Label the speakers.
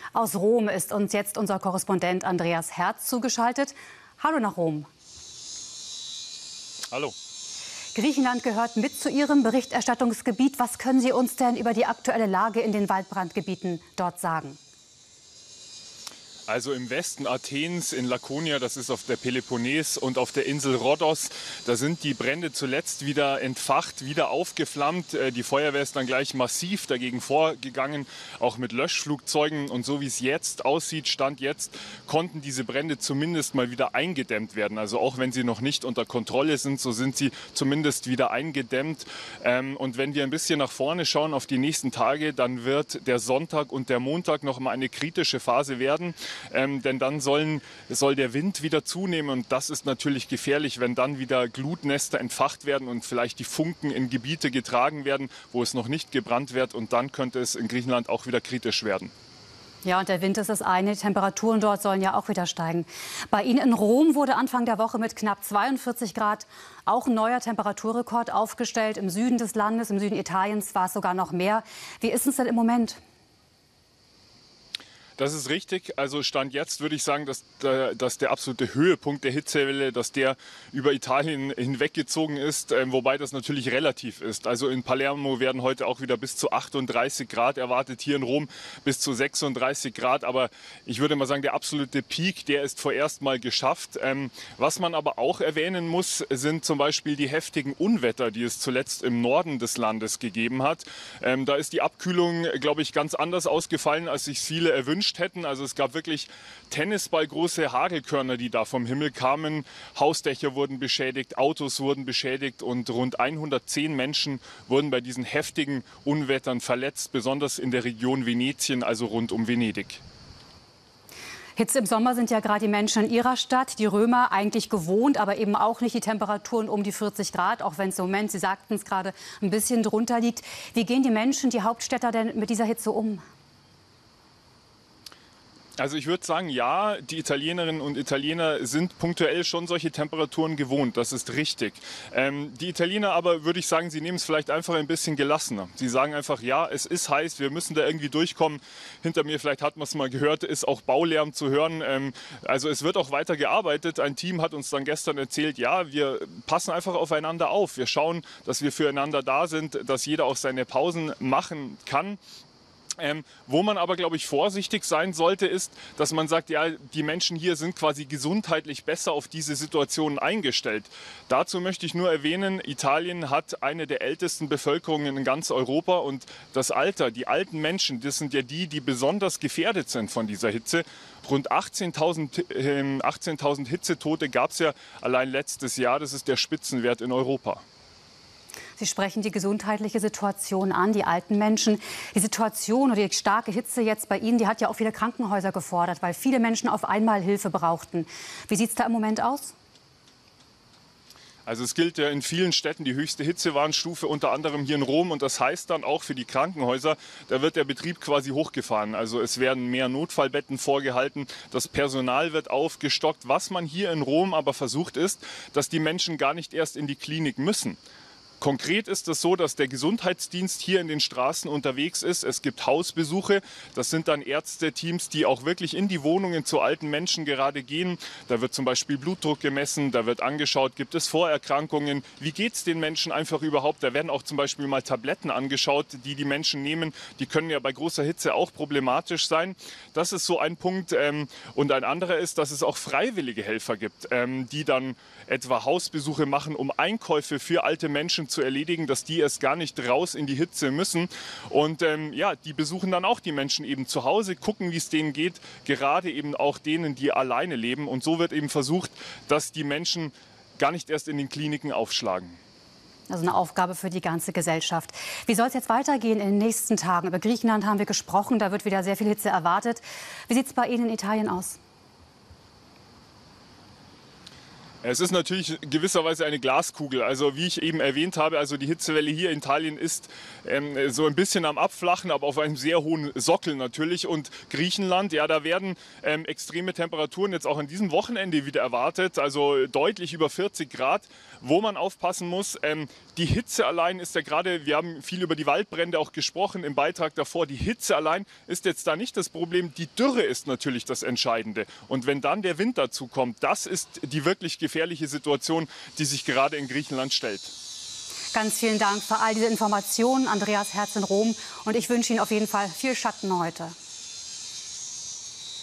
Speaker 1: Aus Rom ist uns jetzt unser Korrespondent Andreas Herz zugeschaltet. Hallo nach Rom.
Speaker 2: Hallo.
Speaker 1: Griechenland gehört mit zu Ihrem Berichterstattungsgebiet. Was können Sie uns denn über die aktuelle Lage in den Waldbrandgebieten dort sagen?
Speaker 2: Also im Westen Athens, in Lakonia, das ist auf der Peloponnes, und auf der Insel Rhodos, da sind die Brände zuletzt wieder entfacht, wieder aufgeflammt. Die Feuerwehr ist dann gleich massiv dagegen vorgegangen, auch mit Löschflugzeugen. Und so wie es jetzt aussieht, Stand jetzt, konnten diese Brände zumindest mal wieder eingedämmt werden. Also auch wenn sie noch nicht unter Kontrolle sind, so sind sie zumindest wieder eingedämmt. Und wenn wir ein bisschen nach vorne schauen auf die nächsten Tage, dann wird der Sonntag und der Montag noch mal eine kritische Phase werden. Denn dann soll der Wind wieder zunehmen und das ist natürlich gefährlich, wenn dann wieder Glutnester entfacht werden und vielleicht die Funken in Gebiete getragen werden, wo es noch nicht gebrannt wird, und dann könnte es in Griechenland auch wieder kritisch werden.
Speaker 1: Ja, und der Wind ist das eine, die Temperaturen dort sollen ja auch wieder steigen. Bei Ihnen in Rom wurde Anfang der Woche mit knapp 42 Grad auch ein neuer Temperaturrekord aufgestellt. Im Süden des Landes, im Süden Italiens war es sogar noch mehr. Wie ist es denn im Moment?
Speaker 2: Das ist richtig. Also Stand jetzt würde ich sagen, dass der absolute Höhepunkt der Hitzewelle, dass der über Italien hinweggezogen ist, wobei das natürlich relativ ist. Also in Palermo werden heute auch wieder bis zu 38 Grad erwartet, hier in Rom bis zu 36 Grad. Aber ich würde mal sagen, der absolute Peak, der ist vorerst mal geschafft. Was man aber auch erwähnen muss, sind zum Beispiel die heftigen Unwetter, die es zuletzt im Norden des Landes gegeben hat. Da ist die Abkühlung, glaube ich, ganz anders ausgefallen, als sich viele erwünscht hätten. Also es gab wirklich tennisballgroße Hagelkörner, die da vom Himmel kamen. Hausdächer wurden beschädigt, Autos wurden beschädigt und rund 110 Menschen wurden bei diesen heftigen Unwettern verletzt, besonders in der Region Venetien, also rund um Venedig.
Speaker 1: Hitze im Sommer sind ja gerade die Menschen in Ihrer Stadt, die Römer, eigentlich gewohnt, aber eben auch nicht die Temperaturen um die 40 Grad, auch wenn es im Moment, Sie sagten es gerade, ein bisschen drunter liegt. Wie gehen die Menschen, die Hauptstädter denn mit dieser Hitze um?
Speaker 2: Also ich würde sagen, ja, die Italienerinnen und Italiener sind punktuell schon solche Temperaturen gewohnt, das ist richtig. Die Italiener aber, würde ich sagen, sie nehmen es vielleicht einfach ein bisschen gelassener. Sie sagen einfach, ja, es ist heiß, wir müssen da irgendwie durchkommen. Hinter mir, vielleicht hat man es mal gehört, ist auch Baulärm zu hören. Also es wird auch weiter gearbeitet. Ein Team hat uns dann gestern erzählt, ja, wir passen einfach aufeinander auf. Wir schauen, dass wir füreinander da sind, dass jeder auch seine Pausen machen kann. Wo man aber, glaube ich, vorsichtig sein sollte, ist, dass man sagt, ja, die Menschen hier sind quasi gesundheitlich besser auf diese Situationen eingestellt. Dazu möchte ich nur erwähnen, Italien hat eine der ältesten Bevölkerungen in ganz Europa und das Alter, die alten Menschen, das sind ja die, die besonders gefährdet sind von dieser Hitze. Rund 18.000 Hitzetote gab es ja allein letztes Jahr, das ist der Spitzenwert in Europa.
Speaker 1: Sie sprechen die gesundheitliche Situation an, die alten Menschen. Die Situation oder die starke Hitze jetzt bei Ihnen, die hat ja auch viele Krankenhäuser gefordert, weil viele Menschen auf einmal Hilfe brauchten. Wie sieht es da im Moment aus?
Speaker 2: Also es gilt ja in vielen Städten die höchste Hitzewarnstufe, unter anderem hier in Rom. Und das heißt dann auch für die Krankenhäuser, da wird der Betrieb quasi hochgefahren. Also es werden mehr Notfallbetten vorgehalten, das Personal wird aufgestockt. Was man hier in Rom aber versucht ist, dass die Menschen gar nicht erst in die Klinik müssen. Konkret ist es so, dass der Gesundheitsdienst hier in den Straßen unterwegs ist. Es gibt Hausbesuche. Das sind dann Ärzteteams, die auch wirklich in die Wohnungen zu alten Menschen gerade gehen. Da wird zum Beispiel Blutdruck gemessen, da wird angeschaut, gibt es Vorerkrankungen, wie geht es den Menschen einfach überhaupt. Da werden auch zum Beispiel mal Tabletten angeschaut, die die Menschen nehmen. Die können ja bei großer Hitze auch problematisch sein. Das ist so ein Punkt. Und ein anderer ist, dass es auch freiwillige Helfer gibt, die dann etwa Hausbesuche machen, um Einkäufe für alte Menschen zu erledigen, dass die erst gar nicht raus in die Hitze müssen. Und ja, die besuchen dann auch die Menschen eben zu Hause, gucken, wie es denen geht, gerade eben auch denen, die alleine leben. Und so wird eben versucht, dass die Menschen gar nicht erst in den Kliniken aufschlagen.
Speaker 1: Also eine Aufgabe für die ganze Gesellschaft. Wie soll es jetzt weitergehen in den nächsten Tagen? Über Griechenland haben wir gesprochen, da wird wieder sehr viel Hitze erwartet. Wie sieht es bei Ihnen in Italien aus?
Speaker 2: Es ist natürlich gewisserweise eine Glaskugel. Also wie ich eben erwähnt habe, also die Hitzewelle hier in Italien ist so ein bisschen am Abflachen, aber auf einem sehr hohen Sockel natürlich. Und Griechenland, ja, da werden extreme Temperaturen jetzt auch an diesem Wochenende wieder erwartet. Also deutlich über 40 Grad, wo man aufpassen muss. Die Hitze allein ist ja gerade, wir haben viel über die Waldbrände auch gesprochen im Beitrag davor. Die Hitze allein ist jetzt da nicht das Problem. Die Dürre ist natürlich das Entscheidende. Und wenn dann der Wind dazu kommt, das ist die wirklich gefährliche Situation, die sich gerade in Griechenland stellt.
Speaker 1: Ganz vielen Dank für all diese Informationen, Andreas Herz in Rom. Und ich wünsche Ihnen auf jeden Fall viel Schatten heute.